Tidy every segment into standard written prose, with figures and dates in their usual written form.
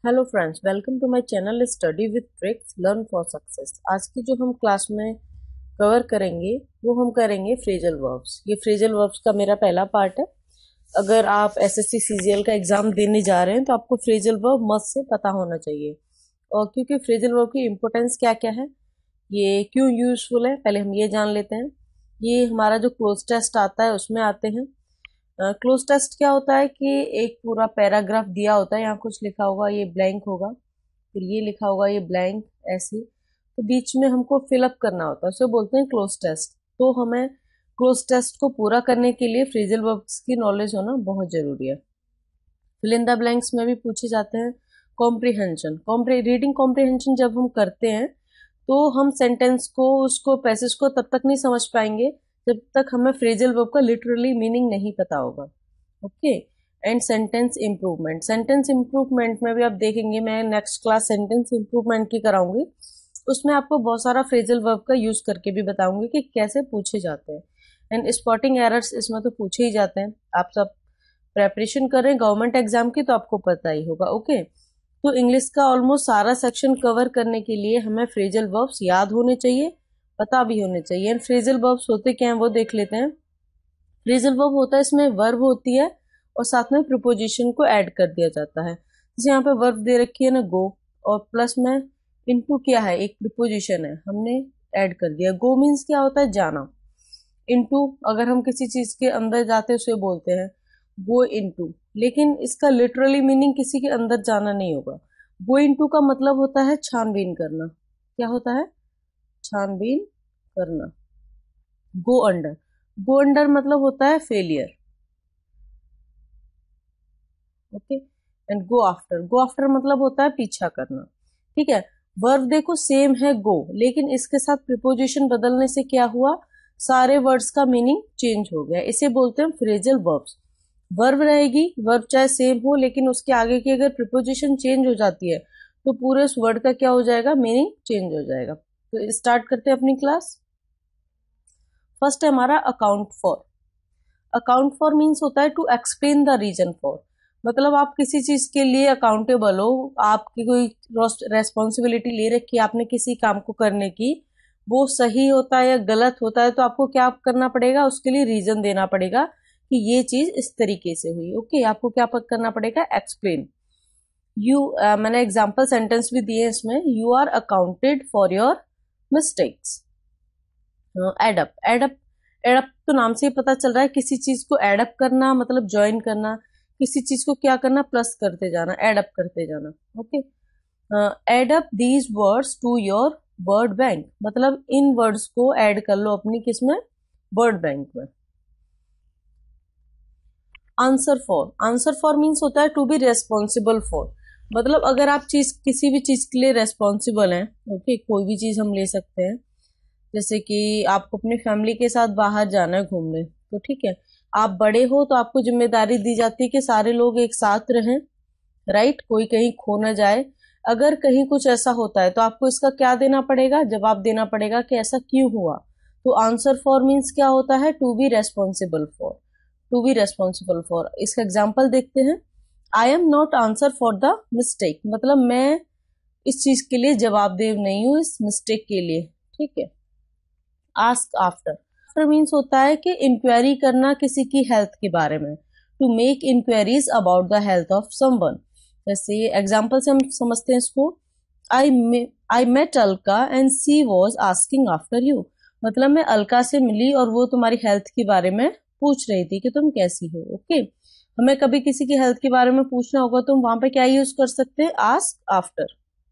Hello friends, welcome to my channel study with tricks learn for success. आज की जो हम क्लास में कवर करेंगे वो हम करेंगे फ्रेजल वर्ब्स। ये फ्रेजल वर्ब्स का मेरा पहला पार्ट है। अगर आप एसएससी सीजीएल का एग्जाम देने जा रहे हैं तो आपको फ्रेजल वर्ब मस्ट से पता होना चाहिए। और क्योंकि फ्रेजल वर्ब की इंपॉर्टेंस क्या क्या है, ये क्यों यूजफुल है, पहले हम ये जान लेते हैं। ये हमारा जो क्लोज टेस्ट आता है उसमें आते हैं। क्लोज टेस्ट क्या होता है कि एक पूरा पैराग्राफ दिया होता है, यहाँ कुछ लिखा होगा, ये ब्लैंक होगा, फिर ये लिखा होगा, ये ब्लैंक, ऐसे तो बीच में हमको फिलअप करना होता है, उसे बोलते हैं क्लोज टेस्ट। तो हमें क्लोज टेस्ट को पूरा करने के लिए फ्रेजल वर्ब्स की नॉलेज होना बहुत जरूरी है। फिल इन द ब्लैंक्स में भी पूछे जाते हैं। कॉम्प्रीहेंशन, रीडिंग कॉम्प्रीहेंशन जब हम करते हैं तो हम सेंटेंस को, उसको, पैसेज को तब तक नहीं समझ पाएंगे जब तक हमें फ्रेजल वर्ब का लिटरली मीनिंग नहीं पता होगा। Okay. And sentence improvement, sentence improvement में भी आप देखेंगे, मैं नेक्स्ट क्लास सेंटेंस इंप्रूवमेंट की कराऊंगी, उसमें आपको बहुत सारा फ्रेजल वर्ब का यूज करके भी बताऊंगी कि कैसे पूछे जाते हैं। एंड स्पॉटिंग एरर्स इसमें तो पूछे ही जाते हैं। आप सब प्रेपरेशन कर रहे हैं गवर्नमेंट एग्जाम की तो आपको पता ही होगा। ओके। तो इंग्लिश का ऑलमोस्ट सारा सेक्शन कवर करने के लिए हमें फ्रेजल वर्ब्स याद होने चाहिए, पता भी होने चाहिए। एंड फ्रेजल वर्ब्स होते क्या हैं वो देख लेते हैं। फ्रेजल वर्ब होता है, इसमें वर्ब होती है और साथ में प्रीपोजिशन को ऐड कर दिया जाता है। जैसे यहाँ पे वर्ब दे रखी है ना, गो, और प्लस में इनटू क्या है, एक प्रीपोजिशन है, हमने ऐड कर दिया। गो मीन्स क्या होता है, जाना। इनटू, अगर हम किसी चीज के अंदर जाते हैं उसे बोलते हैं गो इनटू, लेकिन इसका लिटरली मीनिंग किसी के अंदर जाना नहीं होगा। गो इनटू का मतलब होता है छानबीन करना। क्या होता है? छानबीन करना। गो अंडर, गो अंडर मतलब होता है failure. Okay. And go after, go after मतलब होता है पीछा करना। ठीक है। वर्ब देखो सेम है गो, लेकिन इसके साथ प्रीपोजिशन बदलने से क्या हुआ, सारे वर्ड्स का मीनिंग चेंज हो गया। इसे बोलते हैं फ्रेजल वर्ब्स। वर्ब रहेगी, वर्ब चाहे सेम हो, लेकिन उसके आगे की अगर प्रीपोजिशन चेंज हो जाती है तो पूरे उस वर्ड का क्या हो जाएगा, मीनिंग चेंज हो जाएगा। तो स्टार्ट करते हैं अपनी क्लास। फर्स्ट है हमारा account for. Account for means होता है to explain the reason for. मतलब आप किसी चीज के लिए अकाउंटेबल हो, आपकी कोई रेस्पॉन्सिबिलिटी ले रखी है आपने किसी काम को करने की, वो सही होता है या गलत होता है तो आपको क्या करना पड़ेगा, उसके लिए रीजन देना पड़ेगा कि ये चीज इस तरीके से हुई। ओके। आपको क्या करना पड़ेगा, एक्सप्लेन। मैंने एग्जाम्पल सेंटेंस भी दिए इसमें। You are accounted for your mistakes. Add up, add up, add up तो नाम से ही पता चल रहा है किसी चीज को एडअप करना, मतलब ज्वाइन करना, किसी चीज को क्या करना, प्लस करते जाना, एडअप करते जाना। Okay. Add up these words to your word bank, मतलब इन वर्ड्स को ऐड कर लो अपनी किसमें, वर्ड बैंक में। Answer for, answer for means होता है टू बी रेस्पॉन्सिबल फॉर। मतलब अगर आप चीज, किसी भी चीज के लिए रेस्पॉन्सिबल हैं, ओके, कोई भी चीज हम ले सकते हैं, जैसे कि आपको अपनी फैमिली के साथ बाहर जाना है घूमने, तो ठीक है, आप बड़े हो तो आपको जिम्मेदारी दी जाती है कि सारे लोग एक साथ रहें, राइट, कोई कहीं खो ना जाए। अगर कहीं कुछ ऐसा होता है तो आपको इसका क्या देना पड़ेगा, जवाब देना पड़ेगा कि ऐसा क्यों हुआ। तो आंसर फॉर मीन्स क्या होता है, to be responsible for, to be responsible for. इसका एग्जाम्पल देखते हैं। I am not answer for the mistake, मतलब मैं इस चीज के लिए जवाबदेह नहीं हूं, इस मिस्टेक के लिए। ठीक है। आस्क आफ्टर, आफ्टर मीन्स होता है कि इंक्वायरी करना किसी की हेल्थ के बारे में, to make inquiries about the health of someone. जैसे एग्जाम्पल से हम समझते हैं इसको। I met Alka and she was asking after you, मतलब मैं अलका से मिली और वो तुम्हारी हेल्थ के बारे में पूछ रही थी कि तुम कैसी हो। ओके। हमें कभी किसी की हेल्थ के बारे में पूछना होगा तो हम वहां पे क्या यूज कर सकते हैं, ask after.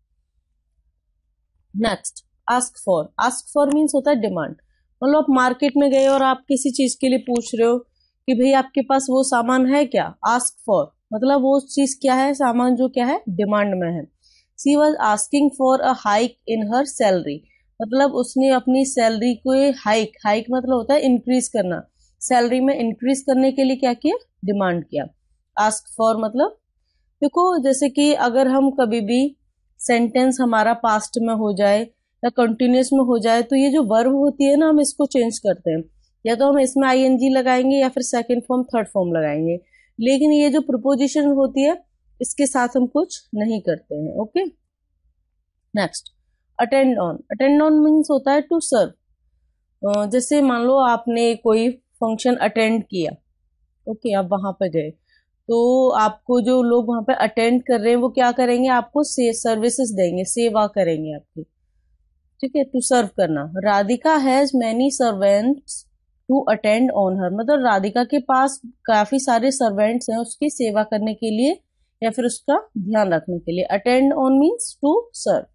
Next, ask for, ask for means होता है डिमांड। मतलब आप मार्केट में गए और आप किसी चीज के लिए पूछ रहे हो कि भाई आपके पास वो सामान है क्या, आस्क फॉर, मतलब वो चीज क्या है, सामान जो क्या है, डिमांड में है। She was asking for a hike in her salary, मतलब उसने अपनी सैलरी को हाइक, हाइक मतलब होता है इंक्रीज करना, सैलरी में इंक्रीज करने के लिए क्या किया, डिमांड किया। आस्क फॉर मतलब, देखो जैसे कि अगर हम कभी भी सेंटेंस हमारा पास्ट में हो जाए या कंटिन्यूस में हो जाए तो ये जो वर्ब होती है ना, हम इसको चेंज करते हैं, या तो हम इसमें आईएनजी लगाएंगे या फिर सेकंड फॉर्म थर्ड फॉर्म लगाएंगे। लेकिन ये जो प्रीपोजिशन होती है इसके साथ हम कुछ नहीं करते हैं। Okay, next attend on. Attend on means होता है टू सर्व। जैसे मान लो आपने कोई फंक्शन अटेंड किया, ओके, आप वहां पे गए, तो आपको जो लोग वहां पे अटेंड कर रहे हैं वो क्या करेंगे, आपको सर्विसेज देंगे, सेवा करेंगे आपकी, ठीक है, टू सर्व करना। Radhika has many servants to attend on her, मतलब राधिका के पास काफी सारे सर्वेंट्स हैं उसकी सेवा करने के लिए या फिर उसका ध्यान रखने के लिए। Attend on means to serve.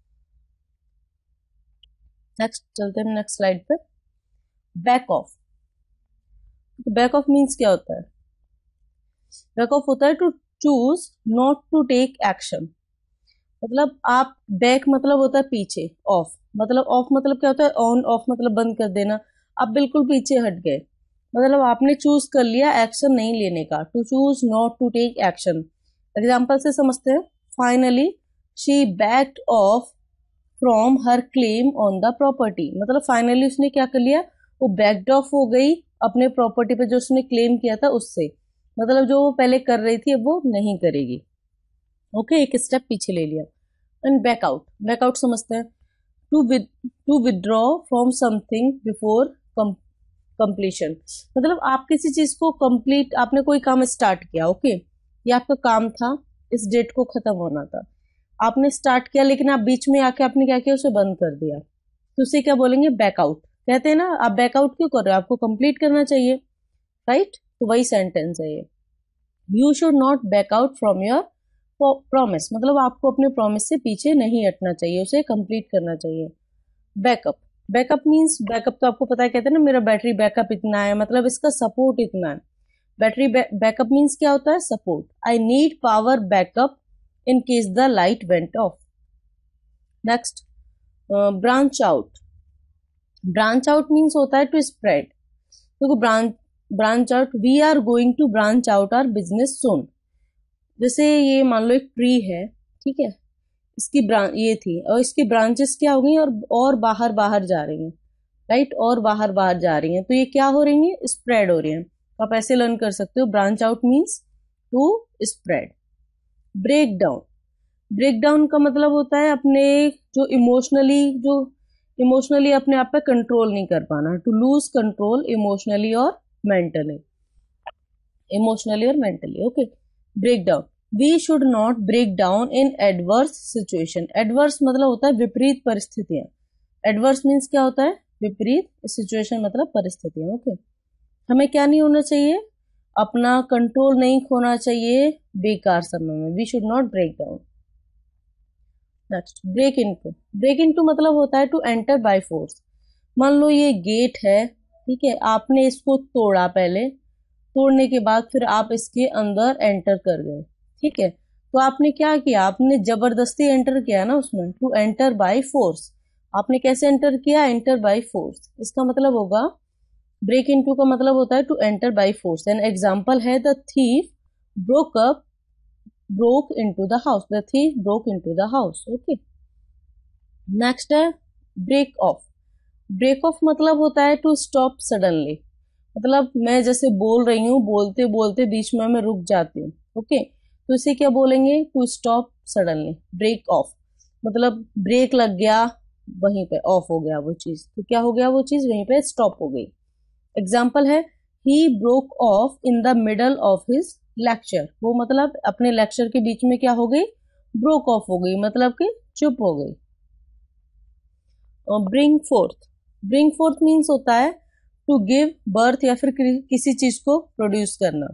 Next चलते हैं नेक्स्ट स्लाइड पे। Back off. Back off means क्या होता है? बैक ऑफ होता है to choose not to take action. मतलब आप बैक मतलब होता है पीछे, ऑफ मतलब क्या होता है, ऑन ऑफ मतलब बंद कर देना। आप बिल्कुल पीछे हट गए, मतलब आपने चूज कर लिया एक्शन नहीं लेने का। To choose not to take action. Example से समझते हैं। Finally she backed off from her claim on the property, मतलब फाइनली उसने क्या कर लिया, वो बैक्ड ऑफ हो गई अपने प्रॉपर्टी पे जो उसने क्लेम किया था उससे, मतलब जो वो पहले कर रही थी अब वो नहीं करेगी। ओके, एक स्टेप पीछे ले लिया। And backout. बैकआउट समझते हैं। To withdraw from something before completion, मतलब आप किसी चीज को कंप्लीट, आपने कोई काम स्टार्ट किया, ओके, ये आपका काम था, इस डेट को खत्म होना था, आपने स्टार्ट किया लेकिन आप बीच में आके आपने क्या किया, उसे बंद कर दिया, तो उसे क्या बोलेंगे, बैकआउट। कहते हैं ना, आप बैकआउट क्यों कर रहे हो, आपको कंप्लीट करना चाहिए, राइट, तो वही सेंटेंस है ये। You should not back out from your promise, मतलब आपको अपने प्रॉमिस से पीछे नहीं हटना चाहिए, उसे कंप्लीट करना चाहिए। बैकअप। बैकअप मीन्स, बैकअप तो आपको पता है, कहते हैं ना मेरा बैटरी बैकअप इतना है, मतलब इसका सपोर्ट इतना है। बैटरी बैकअप मीन्स क्या होता है, support. I need power backup in case the light went off. Next branch out. Branch out means होता है टू स्प्रेड। देखो branch out, we are going to branch out our business soon. जैसे ये मान लो एक ट्री है, ठीक है, इसकी ब्रांच ये थी और इसकी ब्रांचेस क्या हो गई और बाहर बाहर जा रही हैं, राइट, और बाहर बाहर जा रही हैं, तो ये क्या हो रही है, स्प्रेड हो रही है। आप ऐसे लर्न कर सकते हो, branch out means to spread. Break down. Break down का मतलब होता है अपने जो इमोशनली अपने आप पे कंट्रोल नहीं कर पाना, टू लूज कंट्रोल इमोशनली और mentally, okay. Break down. We should not break down in adverse situation. Adverse मतलब होता है विपरीत परिस्थितियां। एडवर्स मीन्स क्या होता है, विपरीत, सिचुएशन मतलब परिस्थितियां, ओके। हमें क्या नहीं होना चाहिए, अपना कंट्रोल नहीं खोना चाहिए बेकार समय में। We should not break down. Next break into. Break into मतलब होता है टू एंटर बाय फोर्स। मान लो ये गेट है, ठीक है, आपने इसको तोड़ा, पहले तोड़ने के बाद फिर आप इसके अंदर एंटर कर गए, ठीक है, तो आपने क्या किया, आपने जबरदस्ती एंटर किया ना उसमें, टू एंटर बाय फोर्स। आपने कैसे एंटर किया, एंटर बाय फोर्स। इसका मतलब होगा, ब्रेक इनटू का मतलब होता है to enter by force. An example है the thief broke into the house. The thief broke into the house, okay. Next है ब्रेक ऑफ। ब्रेक ऑफ मतलब होता है टू स्टॉप सडनली, मतलब मैं जैसे बोल रही हूँ, बोलते बोलते बीच में मैं रुक जाती हूँ, ओके, तो इसे क्या बोलेंगे, to stop suddenly. Break off मतलब ब्रेक लग गया, वहीं पे ऑफ हो गया वो चीज, तो क्या हो गया, वो चीज वहीं पे स्टॉप हो गई। एग्जाम्पल है he broke off in the middle of his lecture. वो मतलब अपने लेक्चर के बीच में क्या हो गई, ब्रोक ऑफ हो गई, मतलब कि चुप हो गई। Bring forth. Bring forth means होता है टू गिव बर्थ या फिर किसी चीज को प्रोड्यूस करना।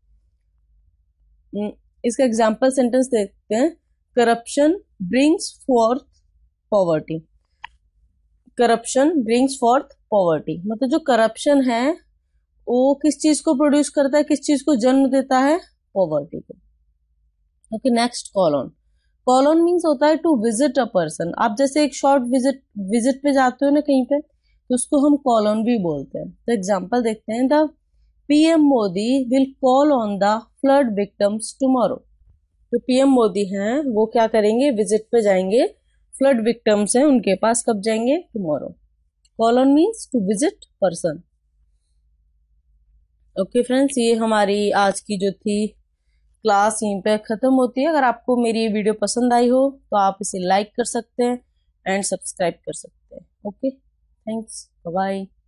इसका एग्जाम्पल सेंटेंस देखते हैं। Corruption brings forth poverty. Corruption brings forth poverty, मतलब जो करप्शन है वो किस चीज को प्रोड्यूस करता है, किस चीज को जन्म देता है, पॉवर्टी को, okay. Next call on. Call on means होता है टू विजिट अ पर्सन। आप जैसे एक शॉर्ट विजिट पे जाते हो ना कहीं पे, तो उसको हम कॉलोन भी बोलते हैं। तो एग्जांपल देखते हैं। The PM Modi will call on the flood victims tomorrow. जो पीएम मोदी हैं वो क्या करेंगे, विजिट पे जाएंगे, फ्लड विक्टिम्स हैं उनके पास कब जाएंगे, tomorrow. Call on means to visit person, okay friends. ये हमारी आज की जो थी क्लास यहीं पे ख़त्म होती है। अगर आपको मेरी ये वीडियो पसंद आई हो तो आप इसे लाइक कर सकते हैं एंड सब्सक्राइब कर सकते हैं। Okay, thanks, bye.